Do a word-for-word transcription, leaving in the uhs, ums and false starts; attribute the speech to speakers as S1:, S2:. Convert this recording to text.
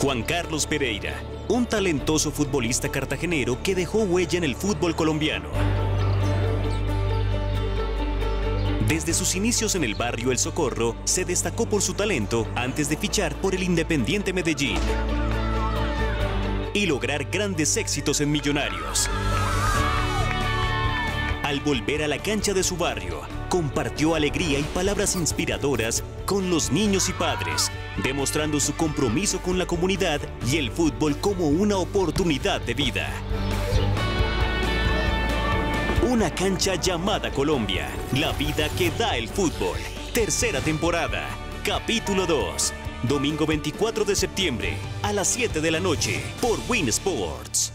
S1: Juan Carlos Pereira, un talentoso futbolista cartagenero que dejó huella en el fútbol colombiano. Desde sus inicios en el barrio El Socorro, se destacó por su talento antes de fichar por el Independiente Medellín y lograr grandes éxitos en Millonarios. Al volver a la cancha de su barrio, compartió alegría y palabras inspiradoras con los niños y padres, demostrando su compromiso con la comunidad y el fútbol como una oportunidad de vida. Una cancha llamada Colombia, la vida que da el fútbol. Tercera temporada, capítulo dos. Domingo veinticuatro de septiembre, a las siete de la noche, por Win Sports.